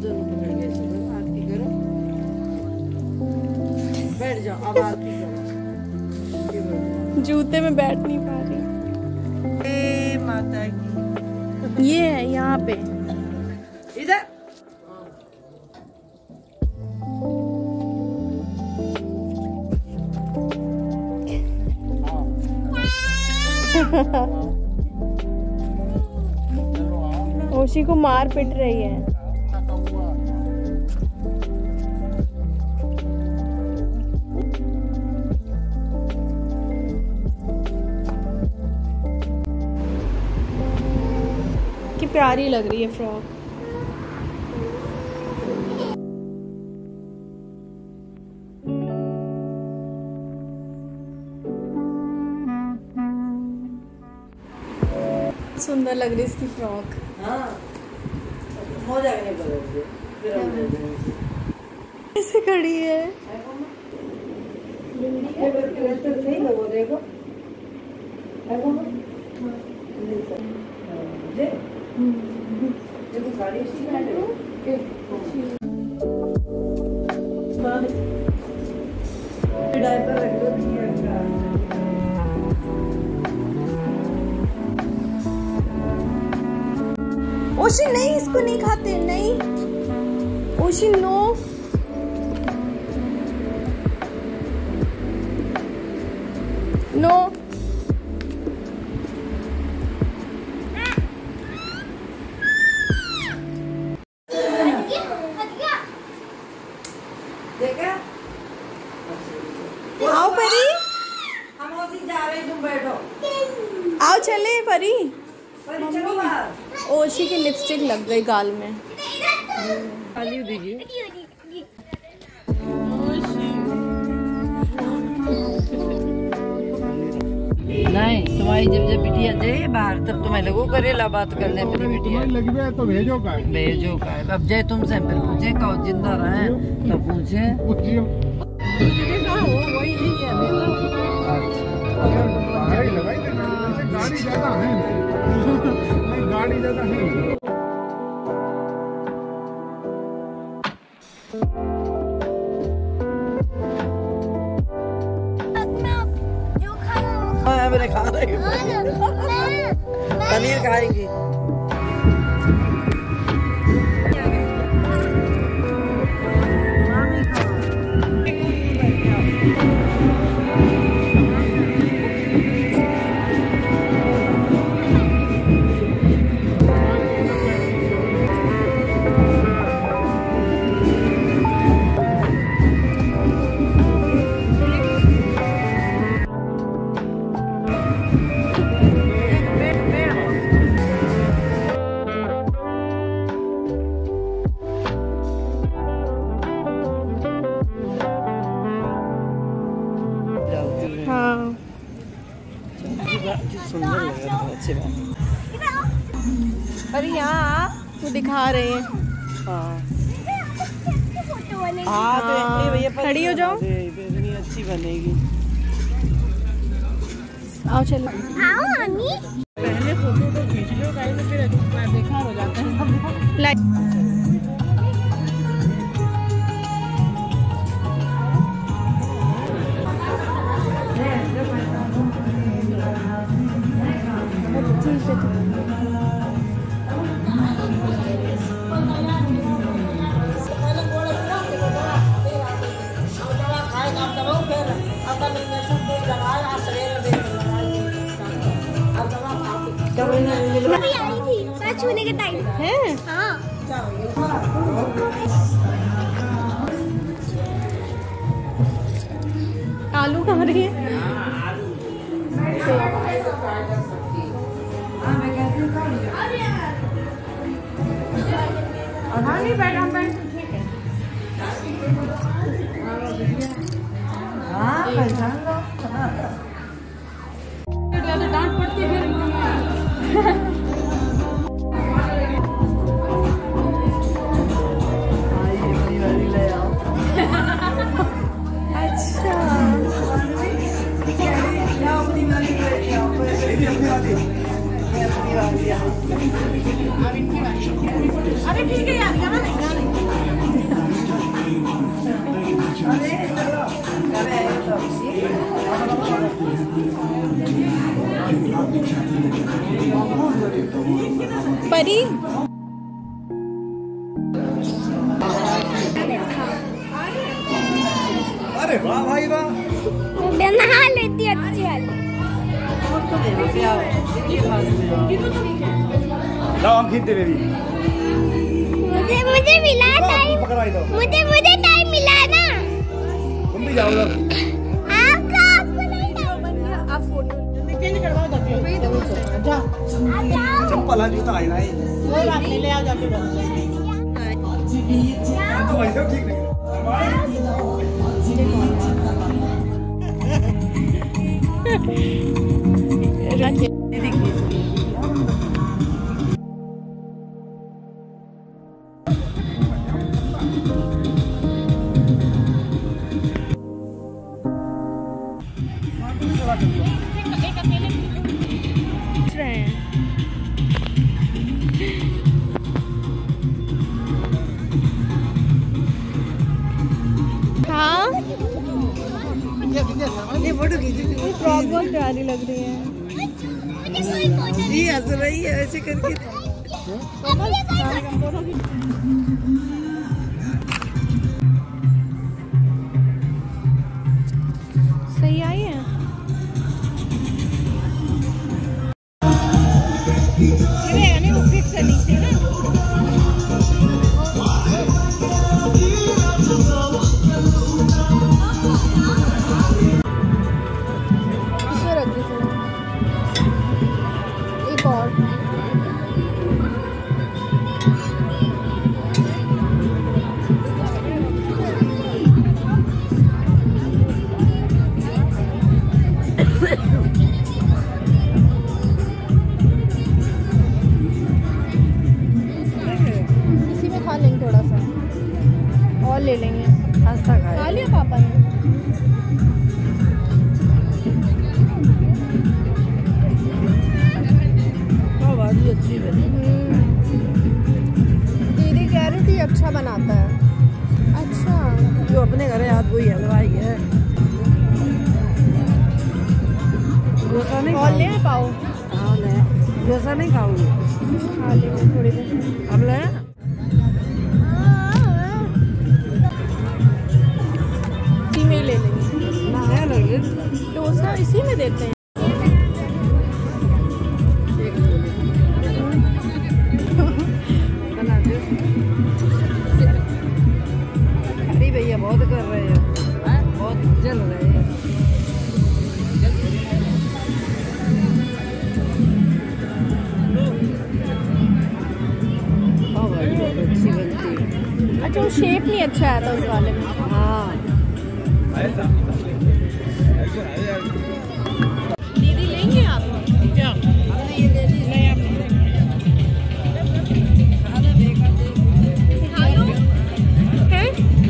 दोनों पकड़ के चलो, आरती करो, बैठ जाओ, अब आरती करो। जूते में बैठ नहीं पा रही। ए माता की, ये है यहाँ पे इधर ओशी को मार पिट रही है। कि प्यारी लग रही है फ्रॉक। सुंदर लग रही है इसकी फ्रॉक। हाँ, हो जाएगा नहीं बोलोगे, फिर हम दे देंगे। कैसे खड़ी है? सही लगो, देखो, देखो साड़ी इसी में डायपर रख दो। ओशी नहीं, इसको नहीं खाते, नहीं ओशी नो। नो देखा? आओ परी, हम उसी जा रहे हैं, तुम बैठो। आओ चले परी। परी चलो बाहर। ओशी की लिपस्टिक लग गई गाल में। खाली दीजिए। नहीं, तुम्हारी जब बिटिया जाए बाहर तब तुम्हें लगो करेला बात करने अपनी बिटिया लगी है तो भेजो का अब जय तुमसे फिर पूछे कहो जिंदा रहे तो पूछे वही नहीं गाड़ी ज्यादा है, गाड़ी ज्यादा है। मेरे खा रहे पनीर खाएंगी। सुंदर लग रहा है, अच्छी बात। पर यहाँ वो दिखा रहे हैं। हाँ तो भैया खड़ी हो जाओ, इतनी अच्छी बनेगी। आओ चलो। पहले फोटो तो खींच लो, कहीं तो फिर देखा हो जाता है। छूने के टाइम है। हाँ। आलू कहाँ रही है? नहीं बैठा ठीक है। हाँ पहचान लो। डांट पड़ती फिर। अच्छा अरे ठीक है यार, यहाँ नहीं परी। अरे वाह भाई वाह, मैं नहा लेती अच्छी वाली। लाओ हम खींचते बेबी। मुझे मिला टाइम, पकड़वाई दो। मुझे टाइम मिला ना। तुम भी जाओ उधर। आपको नहीं टाइम। आप फोटो चेंज करवाओ जाके। जा चप्पल है, जूता है ना ये। कोई बात नहीं, ले आओ जाके। तो वैसे ठीक नहीं। ये फोटो खींची थी। फ्रॉक बहुत प्यारी लग रही है। ये हंस रही है ऐसे करके। सही आई है। नहीं वो फिक्स है नीचे ना। इसमें रख दो थोड़ा। एक और। इसी में खा लेंगे थोड़ा सा और ले लेंगे। पास्ता खा लिया पापा ने। आवाज भी अच्छी बनी। दीदी कह रही थी अच्छा बनाता है। अच्छा जो अपने घर हाथ वही हलवाई है। डोसा नहीं और ले खाओगी? पाओ। हाँ ले। डोसा नहीं खाओगी? खा लेंगे थोड़ी देर। अब ले। इसी में ही ले लेंगे। ना है लगे। डोसा इसी में देते हैं। बना दो। अरे भैया बहुत कर रहे हैं, बहुत जल रहे हैं। अच्छी बनती है। अच्छा वो शेप नहीं अच्छा आया था उस वाले में। हाँ दीदी लेंगे आप क्या? हमने ये ले ली। नहीं आप नहीं लेंगे। खाना देखा देख। हेलो हैं?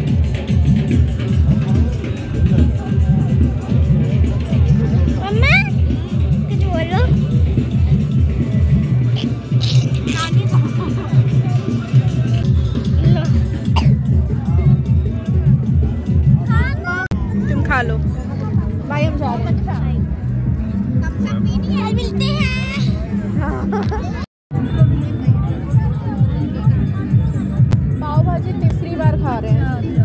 मम्मा कुछ बोलो। तुम खा लो। भाई हम जा रहे हैं। मिलते हैं। पाव भाजी तीसरी बार खा रहे हैं।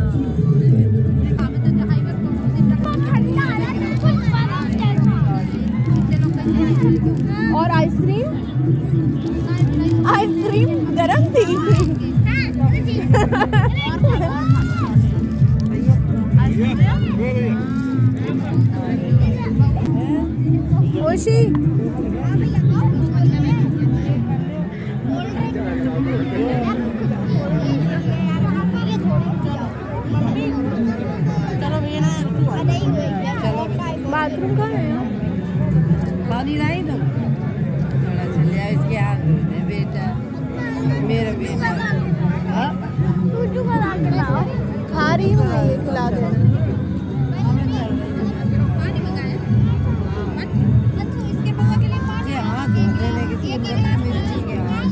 और आइसक्रीम आइसक्रीम गरम थी। खुशी बाथरूम कहाँ है? पानी लाई दो थोड़ा सा ले आओ, इसके हाथ में बेटा, मेरा बेटा। हाँ? खा रही हूँ मैं, ये खिला देना। ये हाथ धोने के लिए मिर्ची के हाथ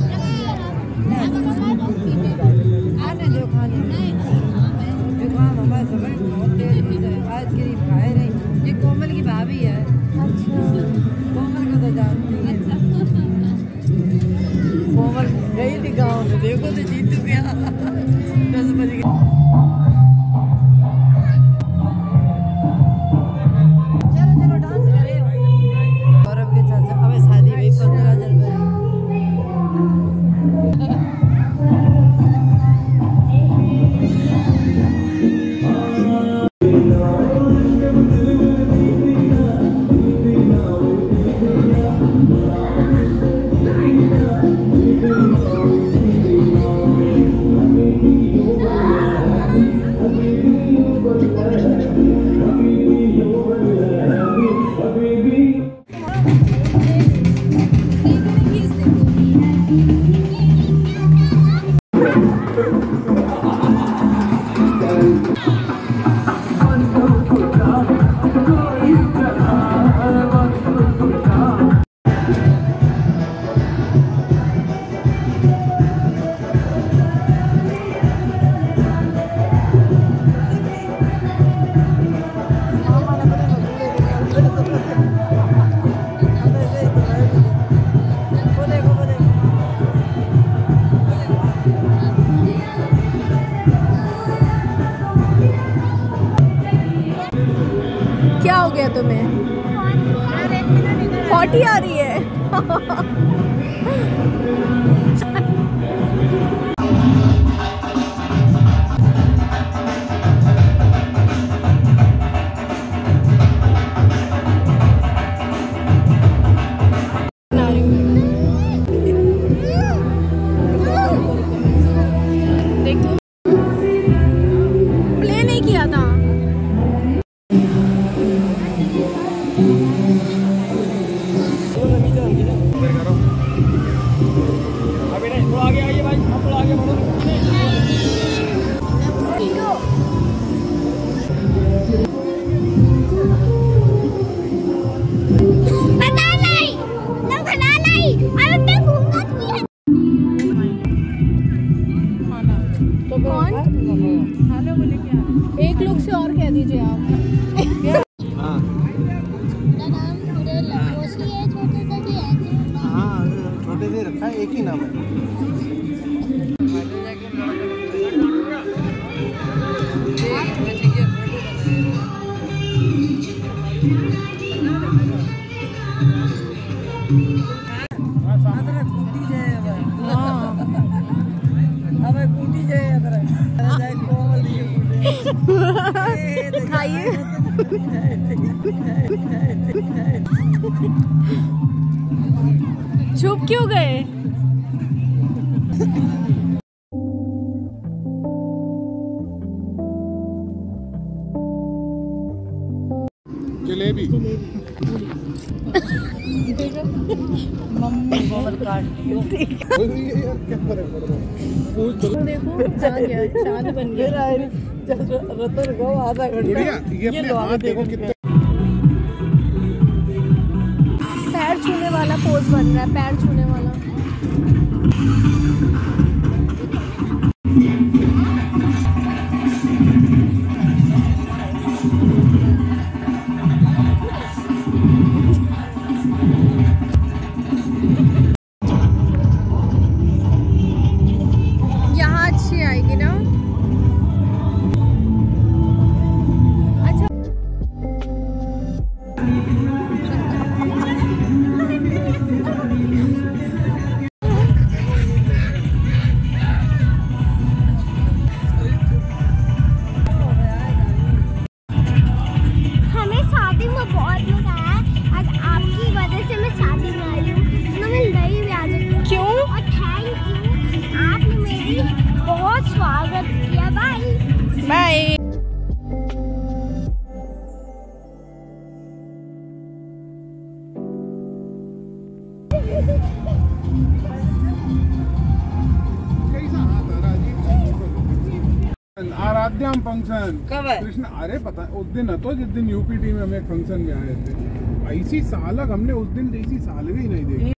आने जो खाने जुकाम हमारे समय बहुत तेज होता है। आइसक्रीम खाए नहीं। ये कोमल की भाभी है। अच्छा कोमल को तो जानती है। कोमल तुम्हें? पॉटी आ रही है। देखो प्ले नहीं किया था। आगे आइए भाई, हम लोग आगे बढ़ो। पता नहीं, ना बना नहीं, अरे मैं घूमना चाहिए। तो कौन? हेलो बोले क्या? एक लोग से और कह दीजिए आप। हाँ नाम पूरे लंबोसी है, छोटे से भी है। हाँ, छोटे से रखा है, एक ही नाम है। खाइए। चुप क्यों गए? जलेबी मम्मी बहुत काटती है। देखो चांद बन गया। रतन को आधा घंटा ये अपने हाथ देखो कितना पैर छूने वाला पोज बन रहा है, पैर छूने वाला। यहाँ अच्छी आएगी ना? अच्छा हमें शादी में बहुत मजा आया। आज आपकी वजह से मैं शादी में आई हूँ, तो मैं नई भी आ सकती हूँ। क्यों? और थैंक यू, आपने मेरी बहुत स्वागत किया। Bye bye. कैसा हाथ आ रहा जी? आराध्या फंक्शन कब है? कृष्ण, अरे पता उस दिन है तो जिस दिन यूपी टीम में हम एक फंक्शन में आए थे, ऐसी सालक हमने उस दिन जैसी सालगी नहीं देखी।